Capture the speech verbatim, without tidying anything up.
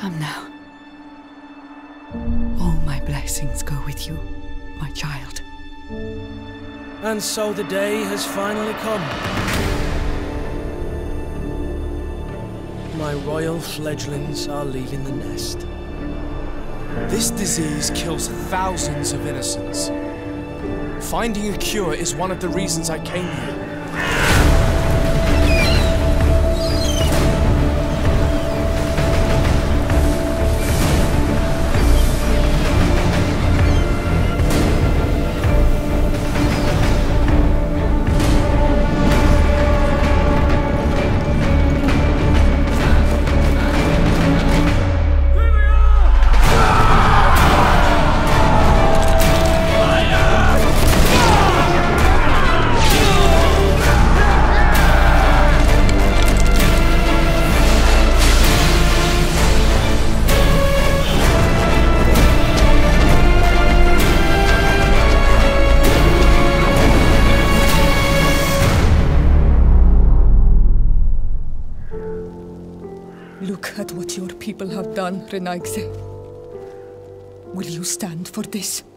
Come now. All my blessings go with you, my child. And so the day has finally come. My royal fledglings are leaving the nest. This disease kills thousands of innocents. Finding a cure is one of the reasons I came here. Look at what your people have done, Renaigse. Will you stand for this?